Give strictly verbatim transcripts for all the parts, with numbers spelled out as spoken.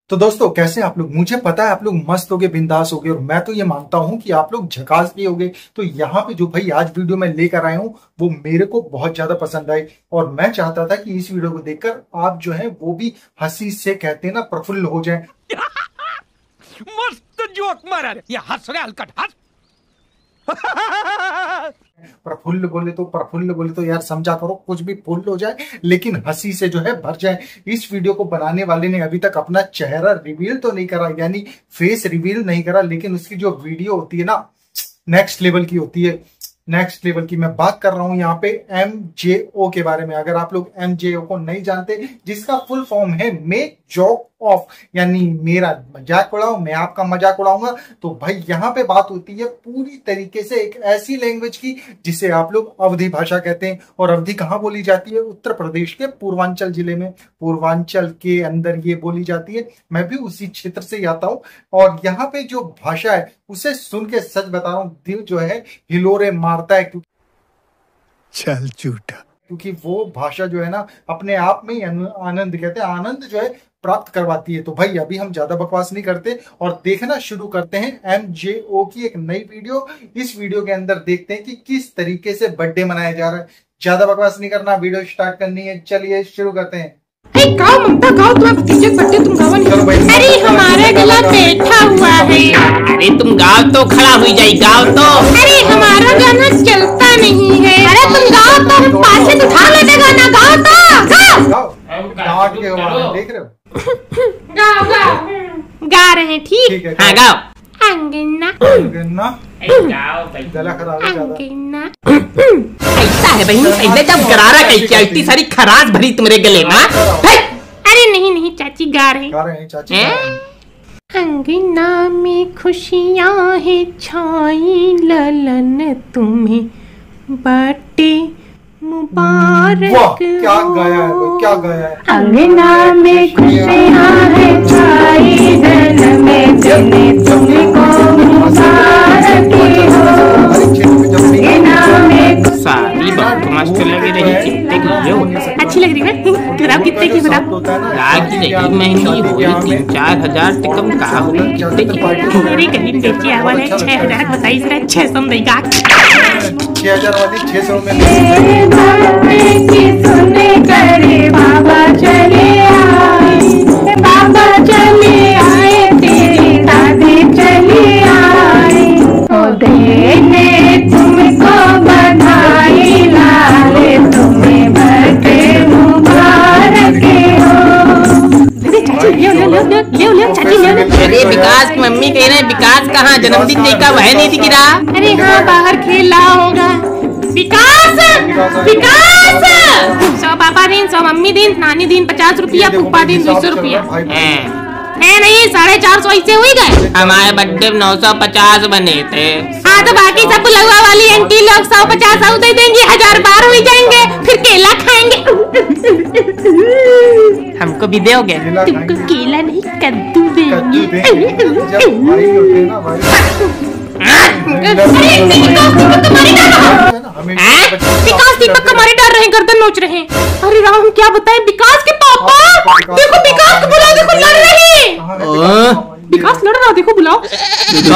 तो दोस्तों कैसे आप लोग? मुझे पता है आप लोग मस्त होगे, बिंदास होगे, और मैं तो ये मानता हूं कि आप लोग झकास भी होगे। तो यहाँ पे जो भाई आज वीडियो में लेकर आया हूं वो मेरे को बहुत ज्यादा पसंद आई, और मैं चाहता था कि इस वीडियो को देखकर आप जो है वो भी हंसी से कहते हैं ना प्रफुल्ल हो जाएं। मस्त जोक मारा रे, ये हंस रहे हलकट हंस। प्रफुल्ल बोले तो प्रफुल्ल बोले तो यार समझा करो, कुछ भी फुल हो जाए लेकिन हंसी से जो है भर जाए। इस वीडियो को बनाने वाले ने अभी तक अपना चेहरा रिवील तो नहीं करा, यानी फेस रिवील नहीं करा, लेकिन उसकी जो वीडियो होती है ना नेक्स्ट लेवल की होती है। नेक्स्ट लेवल की मैं बात कर रहा हूं यहाँ पे एम जे ओ के बारे में। अगर आप लोग एम जे ओ को नहीं जानते, जिसका फुल फॉर्म है मेक जोक ऑफ, यानी मेरा मजाक उड़ाओ, मैं आपका मजाक उड़ाऊंगा। तो भाई यहाँ पे बात होती है पूरी तरीके से एक ऐसी लैंग्वेज की जिसे आप लोग अवधी भाषा कहते हैं। और अवधी कहाँ बोली जाती है? उत्तर प्रदेश के पूर्वांचल जिले में, पूर्वांचल के अंदर ये बोली जाती है। मैं भी उसी क्षेत्र से ही आता हूँ, और यहाँ पे जो भाषा है उसे सुन के सच बता रहा हूँ, दिल जो है हिलोरे मारता है। क्योंकि चल झूठा, क्योंकि वो भाषा जो है ना अपने आप में ही आनंद कहते हैं, आनंद जो है प्राप्त करवाती है। तो भाई अभी हम ज्यादा बकवास नहीं करते और देखना शुरू करते हैं एम जे ओ की एक नई वीडियो। इस वीडियो के अंदर देखते हैं कि किस तरीके से बर्थडे मनाया जा रहा है। ज्यादा बकवास नहीं करना, वीडियो स्टार्ट करनी है। चलिए शुरू करते हैं। अरे गाओ ममता गाओ, तुम बर्थडे तुम गाओ नहीं। अरे हमारा गला बैठा हुआ है। अरे तुम गाओ तो खड़ा हुई जाए, गाओ तो। अरे हमारा गाना चलता नहीं है। अरे तुम गाओ तो हम पाछे तो उठा लेते गाना। गाओ तो गाओ डांट के गाओ, देख रहे हो? गाओ गाओ गा रहे हैं, ठीक है? हाँ गाओ। अंगना अंगना गाओ भाई, गला खराब है ज्यादा। अंगना ऐसा है बहन, पहले जब गरारा कैसी इतनी सारी खराश भरी तुम्हारे गले में। अरे नहीं नहीं चाची गा रहे गा रहे हैं चाची। अंगना में खुशियां है छाई, ललन तुम्हें बर्थडे मुबारक। वाह क्या गाया है भाई, क्या गाया है। अंगना में खुशियां है छाई, ललन में तुम्हें तुमको मुबारक हो। सारी बात मस्त लग रही, कितने की हो? अच्छी लग रही है ना? बताओ कितने की? बताओ लाख की नहीं, महंगी होगी, तीन चार हजार से कम कहा होगी। कितने की? मेरी कहीं बेची आवाज है छह हजार। बताइए जरा, छह सौ देगा? छह हजार वाली छह सौ में सुने करे बाबा चले आए, बाबा चले आए, तेरे दादे चले आए, ओ देने तुमको बधाई, लाले तुम्हें बर्थडे मुबारक हो। चाची ले ले ले ले ले चाची ले ले। अरे विकास की मम्मी कह रहे हैं, विकास कहाँ जन्मदिन नहीं का वह नहीं दिख रहा? अरे हाँ बाहर खेल रहा होगा। विकास विकास सौ पापा दिन, सौ मम्मी दिन, नानी दिन पचास रुपया, पुप्पा दिन दो सौ रुपया। नहीं नहीं साढ़े चार सौ ऐसे हुई गए। हमारे बर्थडे नौ सौ पचास बने थे। हाँ तो बाकी सब लगवा वाली आंटी लोग सौ पचास सौ दे देंगी, हजार बार हो जाएंगे, फिर केला खाएंगे। हमको भी दोगे? तुमको केला नहीं कद्दू देंगे। विकास दीपक हमारे डर रहे, गर्दन नोच रहे हैं। अरे राम क्या बताएं, विकास के पापा देखो, विकास को बुलाओ, देखो लड़ रहे हैं। विकास लड़ रहा, देखो बुलाओ। एक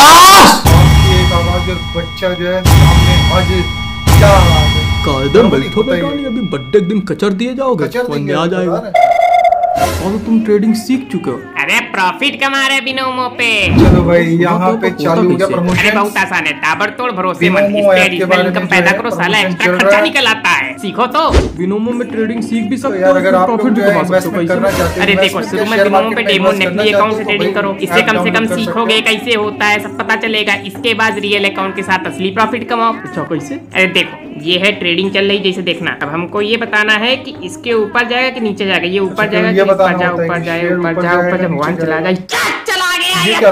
आवाज, बच्चा जो है सामने हाजिर। क्या आवाज है? कायदम बैठो बेटा, अभी बर्थडे के दिन कचर दिए जाओगे, कोई आ जाएगा। और तुम ट्रेडिंग सीख चुके हो। अरे प्रॉफिट कमा रहे बिनोमो पे। चलो भाई यहाँ पे चालू हो गया प्रमोशन। अरे बहुत आसान है, ताबड़तोड़ भरोसेमंद, इसमें इनकम पैदा करो, साला एक्स्ट्रा खर्चा निकल आता है। सीखो तो बिनोमो में ट्रेडिंग सीख भी सकते हो, अगर आप प्रॉफिट भी कमा सकते हो। अरे देखो शुरू में बिनोमो पे डेमो नकली अकाउंट से ट्रेडिंग करो, इससे कम से कम सीखोगे कैसे होता है, सब पता चलेगा। इसके बाद रियल अकाउंट के साथ असली प्रॉफिट कमाओ। अच्छा कैसे? अरे देखो ये है ट्रेडिंग चल रही, जैसे देखना। अब हमको ये बताना है कि इसके ऊपर जाएगा कि नीचे जाएगा। ये ऊपर जाएगा कि ऊपर जाओ, ऊपर जाए, ऊपर जाओ, ऊपर जब भगवान चला जाए, चला गया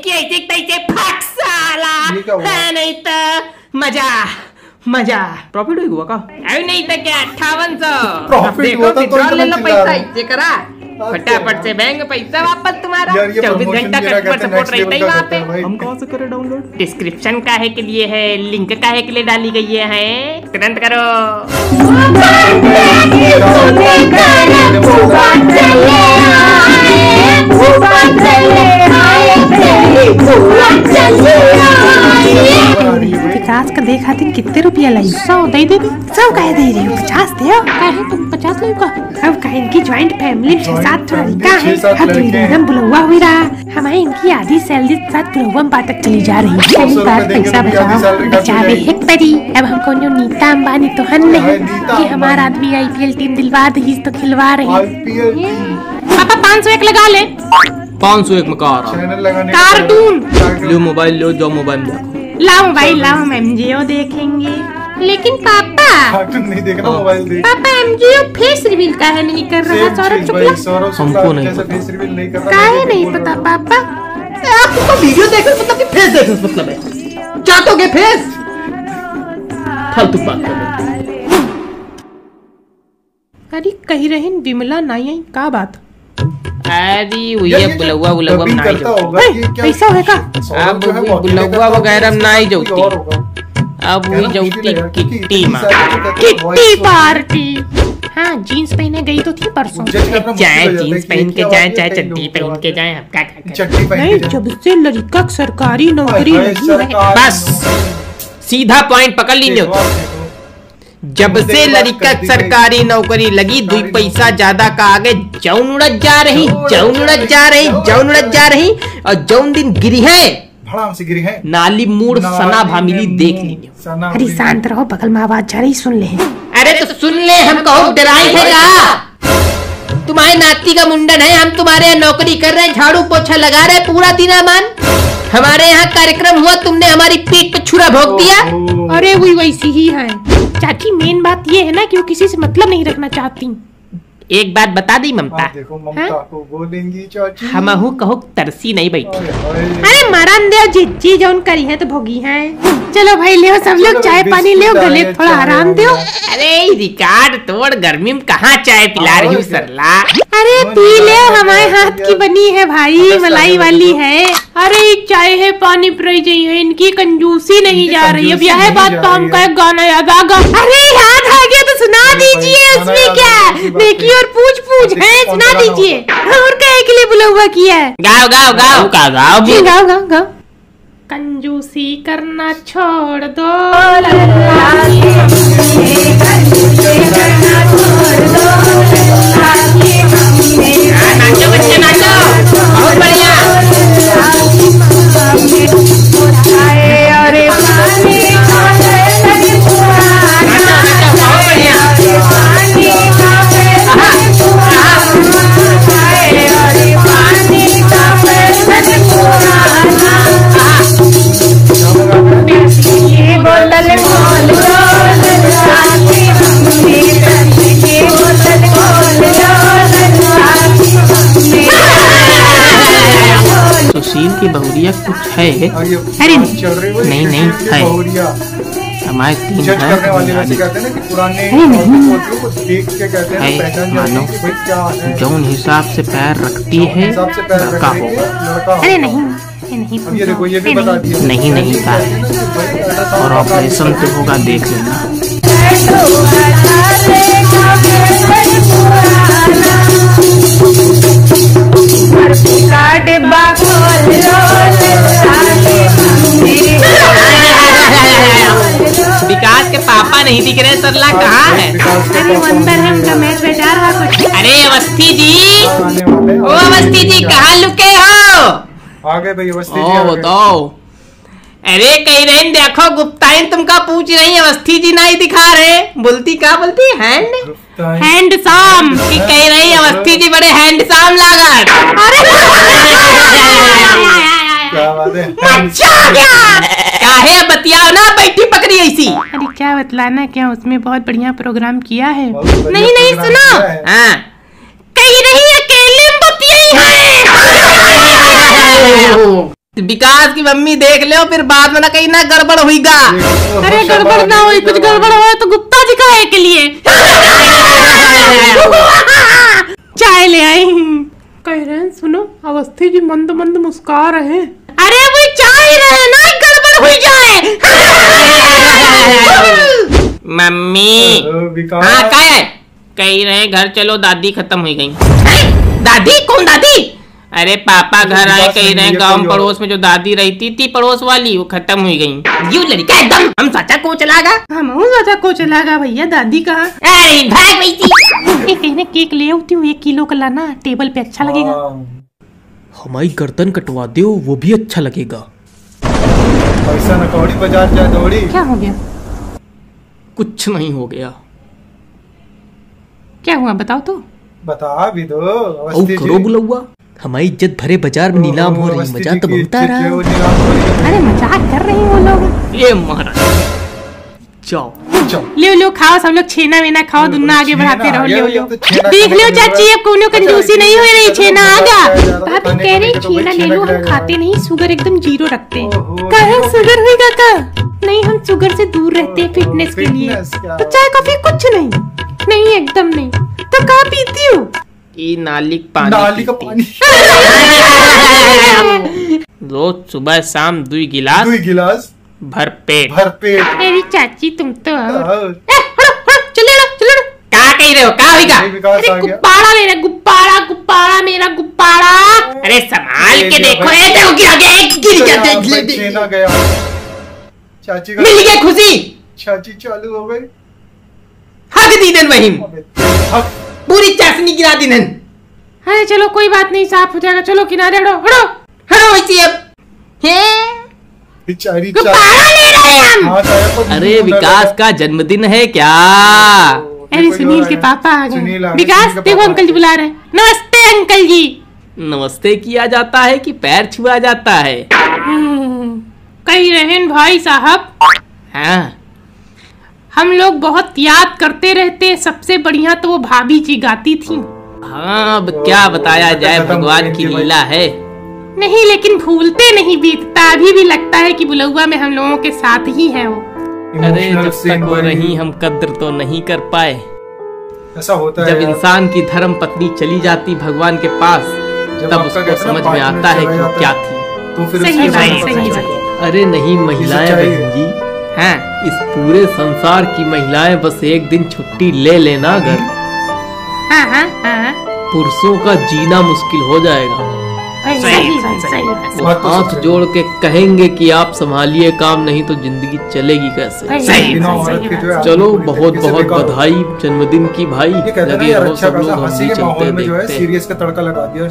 साला। नहीं तो मजा मजा। प्रॉफिट हुआ का? अरे नहीं तो क्या, अट्ठावन सौ प्रॉफिट हुआ था तो ले लो पैसा, इसे करा फटाफट से बैंक पैसा वापस तुम्हारा। चौबीस घंटा कस्टमर सपोर्ट रहता ही वहाँ पे। हम कहाँ से करें डाउनलोड? डिस्क्रिप्शन काहे के लिए है, लिंक काहे के लिए डाली गई है, तुरंत करो। विकास का देखा थे कितने रुपया लाई? सौ दे दे सौ कह दे रही हो, पचास दे कहे तुम पचास लो का। अब कहे इनकी ज्वाइंट फैमिली छह सात लड़का है, अब एकदम बुलवा हुई रहा। हमारे इनकी आधी सैलरी साथ बुलवा पाटक चली जा रही है। सही बात, पैसा बचाओ बचावे है परी। अब हमको न्यू नीता अंबानी तो हन नहीं कि हमारा आदमी आई पी एल टीम दिलवा दही तो खिलवा रही। पापा पाँच सौ एक लगा ले। पाँच सौ एक में कार कार्टून लो, मोबाइल लो, जाओ मोबाइल में देखो। लाओ मोबाइल लाओ, हम एमजीओ देखेंगे। लेकिन पापा कार्टून नहीं देखना, मोबाइल देख। पापा एमजीओ फेस रिवील काहे नहीं कर रहा? सौरभ शुक्ला हमको नहीं पता, फेस रिवील नहीं कर रहा। काहे नहीं पता पापा? आपको वीडियो देखने मतलब कि फेस देखने मतलब है चाटोगे फेस। फालतू बात कर रहे। अरे कही रहे विमला नाई आई का बात? अरे ये बुलवा बुलवा में नाई जाओ, पैसा है का? अब बुलवा वगैरह में नाई जाऊती, अब हुई जाऊती किट्टी माँ, किट्टी पार्टी। हाँ जीन्स पहने गई तो थी परसों। चाहे जीन्स पहन के जाए चाहे चड्डी पहन के जाए, अब क्या क्या नहीं, जब से लड़का सरकारी नौकरी लगी है, बस सीधा पॉइंट पकड़ लीजिए। जब से लड़का सरकारी नौकरी लगी, दो पैसा ज्यादा का आगे जौन उड़त जा रही, जौन उड़त जा रही, जौन उड़त जा रही। और जौन दिन गिरी है से गिरी है नाली मूड सना भामिली देख लीजिए। अरे शांत रहो, बगल में आवाज जा रही, सुन ले। अरे तो सुन ले, हम कहो डराई है का? तुम्हारे नाती का मुंडन है, हम तुम्हारे यहाँ नौकरी कर रहे हैं, झाड़ू पोछा लगा रहे हैं पूरा दिन अमान। हमारे यहाँ कार्यक्रम हुआ, तुमने हमारी पीठ पे छुरा भोग दिया। अरे वही वैसी ही है चाची। मेन बात ये है ना कि वो किसी से मतलब नहीं रखना चाहती। एक बात बता दी ममता, देखो ममता को बोलेंगी चाची, हमहू कहो तरसी नहीं बैठी। अरे मरन दे जिज्जी जौन करी है तो भोगी है। चलो भाई ले सब लोग चाय पानी ले, गले थोड़ा आराम दो। अरे रिकॉर्ड तोड़, गर्मी में कहाँ चाय पिला रही हूँ सरला। अरे पी ले, हमारे हाथ की बनी है भाई, मलाई वाली है। अरे चाय है पानी पी चाहिए, इनकी कंजूसी नहीं जा रही। अब यह बात तो हम कहे गाना याद आ गया। अरे याद आ गया तो सुना दीजिए, उसमें क्या देखिए और पूछ पूछ है, सुना दीजिए। और कहे के लिए बुलवा किया है? गाओ गाओ गाओ का गाओ गाओ गाओ गाओ। कंजूसी करना छोड़ दो, नाचो बच्चे नाचो, बहुत बढ़िया। सुशील की बहुरिया कुछ है? अरे नहीं नहीं है, हमारे तीन है, मानो जौन हिसाब से पैर रखती है लड़का होगा। अरे नहीं नहीं नहीं नहीं का है, और ऑपरेशन तो होगा, देख लेना। विकास के पापा नहीं दिख रहे सरला, कहाँ है? अरे वो अंदर है, उनका मैच बैठा रहा कुछ। अरे अवस्थी जी, ओ अवस्थी जी कहाँ लुके हो? आगे भाई अवस्थी जी, बताओ। अरे कही रहे देखो गुप्ताइन तुमका पूछ रही, अवस्थी जी नहीं दिखा रहे। बोलती क्या बोलती? हैंड हैंडसम की कह रही, अवस्थी जी बड़े हैंडसम लागत। काहे बतियाओ ना, बैठी पकड़ी ऐसी। अरे क्या बतलाना, क्या उसमें बहुत बढ़िया प्रोग्राम किया है। नहीं नहीं सुनो, हाँ कही रही अकेले विकास की मम्मी देख लो, फिर बाद में ना कहीं ना गड़बड़ हुईगा। अरे गड़बड़ ना हुई, कुछ गड़बड़ हो तो गुप्ता जी का है के लिए चाय ले आई। कह रहे हैं सुनो, अवस्थी जी मंद मंद मुस्कुरा रहे। अरे वो चाय रहे ना, गड़बड़ हुई जाए। मम्मी हाँ क्या है? कह रहे घर चलो, दादी खत्म हो गई। दादी कौन दादी? अरे पापा घर आए कह रहे हैं गांव पड़ोस में जो दादी रहती थी पड़ोस वाली वो खत्म हुई गई। यू लड़का एकदम हम सचा को चलागा हम सचा को चलागा भैया दादी कहाँ? अरे भाग बैठी कहने केक ले आती हूँ एक किलो का लाना टेबल पे अच्छा लगेगा। हमारी गर्दन कटवा दो वो भी अच्छा लगेगा। पैसा न कौड़ी बाजार जा दौड़ी। क्या हो गया? कुछ नहीं हो गया। क्या हुआ बताओ तो। बता भी दो। ओ करो बुलौआ हमारी इज्जत भरे बाजार में नीलाम हो रही मजा तो बहुत आ रहा है। अरे मजाक कर रही वो लोग। ये महाराज जाओ ले लो खाओ सब लोग छेना वेना खाओ दुन्ना आगे बढ़ाते रहो। ले लो देख लो चाची अब कोनो कंजूसी नहीं हो रही छेना आगा। भाभी कह रही छेना ले लो हम खाते नहीं शुगर एकदम जीरो रखते हैं। कहे शुगर होगा का? नहीं हम शुगर से दूर रहते हैं फिटनेस के लिए। तो चाय कॉफी कुछ नहीं नहीं एकदम नहीं। तो कहाँ पीती हो? ये नाली पानी नाली का पानी रोज सुबह शाम दुई गिलास दुई गिलास भर पेट भर पेट। मेरी चाची तुम तो चले चले क्या कह रहे हो क्या होगा? अरे गुब्बारा मेरा गुब्बारा गुब्बारा मेरा गुब्बारा। अरे संभाल के देखो ये देखो गिर गया गिर गया। चाची का मिल गया खुशी। चाची चालू हो गई। हक दीदन वहीम पूरी चाशनी गिरा दीदन। अरे चलो कोई बात नहीं साफ हो जाएगा। चलो किनारे हटो हटो हटो वैसे अब बेचारी गुब्बारा ले रहे हैं हम। अरे विकास का जन्मदिन है क्या? अरे सुनील के पापा आ गए। विकास देखो अंकल जी बुला रहे हैं। नमस्ते अंकल जी। नमस्ते किया जाता है कि पैर छुआ जाता है? कही रहें भाई साहब। हाँ हम लोग बहुत याद करते रहते। सबसे बढ़िया तो वो भाभी जी गाती थी। हाँ अब क्या बताया जाए भगवान की लीला है। नहीं लेकिन भूलते नहीं बीतता। अभी भी लगता है कि बुलौआ में हम लोगों के साथ ही है वो। अरे जब तक वो नहीं हम कद्र तो नहीं कर पाए। ऐसा होता है जब इंसान की धर्म पत्नी चली जाती भगवान के पास तब उसको समझ में आता है कि क्या थी। तो फिर सही बात सही बात। अरे नहीं महिलाएं बहन जी हाँ इस पूरे संसार की महिलाएं बस एक दिन छुट्टी ले लेना अगर हाँ हाँ हाँ पुरुषों का जीना मुश्किल हो जाएगा। सही बात सही बात। वो हाथ जोड़ के कहेंगे कि आप संभालिए काम नहीं तो जिंदगी चलेगी कैसे। सही बात। चलो बहुत बहुत बधाई जन्मदिन की भाई। लगे रहो सब लोग हम भी चलते देखते। सीरियस का तड़का लगा दिया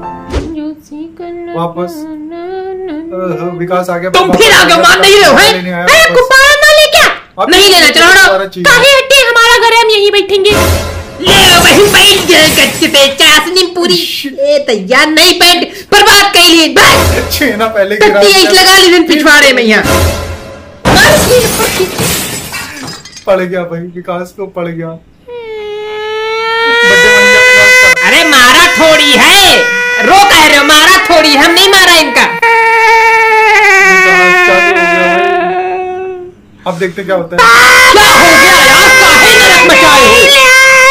वापस। विकास आ गया। तुम फिर आगे मान नहीं रहे हो हैं? अरे गुब्बारा ना ले क्या? नहीं लेना चलो काहे हटे हमारा घर है हम यहीं बैठेंगे। ले वही बैठ गए कच्चे पे चाशनी पूरी ए तैयार नहीं बैठ बर्बाद कर लिए बस छेना पहले गिरा लगा ली पिछवाड़े में यहाँ पड़ गया भाई विकास को पड़ गया। अरे मारा थोड़ी है रो कह रहे हो मारा थोड़ी हम नहीं मारा इनका। अब देखते क्या होता है। क्या हो गया यार काहे नरक मचाए हो?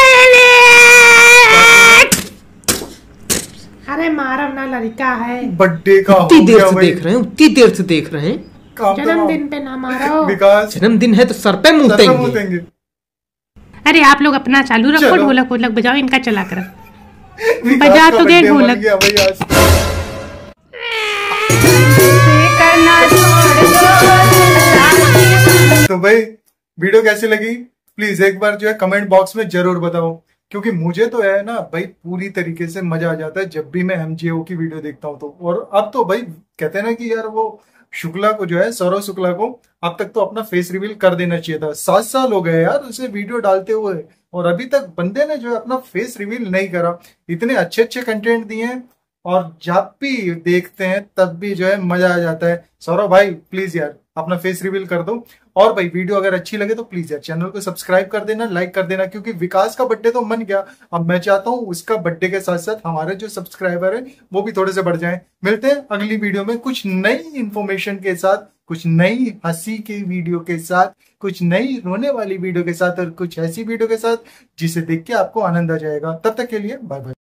अरे मारव ना लड़का है। बर्थडे का उतनी देर से देख रहे हैं उतनी देर से देख रहे हैं। जन्मदिन पे ना मारो। विकास जन्मदिन है तो सर पे मुँतेंगे। अरे आप लोग अपना चालू रखो ढोलक वोलक बजाओ इनका चला कर बजा तो दे ढोलक। तो भाई वीडियो कैसी लगी प्लीज एक बार जो है कमेंट बॉक्स में जरूर बताओ क्योंकि मुझे तो है ना भाई पूरी तरीके से मजा आ जाता है जब भी मैं एमजेओ की वीडियो देखता हूँ तो। और अब तो भाई कहते हैं ना कि यार वो शुक्ला को जो है सौरव शुक्ला को अब तक तो अपना फेस रिवील कर देना चाहिए था। सात साल हो गए यार उसे वीडियो डालते हुए और अभी तक बंदे ने जो है अपना फेस रिवील नहीं करा। इतने अच्छे अच्छे कंटेंट दिए हैं और जब भी देखते हैं तब भी जो है मजा आ जाता है। सौरव भाई प्लीज यार अपना फेस रिवील कर दो। और भाई वीडियो अगर अच्छी लगे तो प्लीज यार चैनल को सब्सक्राइब कर देना लाइक कर देना क्योंकि विकास का बर्थडे तो मन गया। अब मैं चाहता हूँ उसका बर्थडे के साथ साथ हमारे जो सब्सक्राइबर है वो भी थोड़े से बढ़ जाएं। मिलते हैं अगली वीडियो में कुछ नई इंफॉर्मेशन के साथ कुछ नई हंसी की वीडियो के साथ कुछ नई रोने वाली वीडियो के साथ और कुछ ऐसी वीडियो के साथ जिसे देख के आपको आनंद आ जाएगा। तब तक के लिए बाय बाय।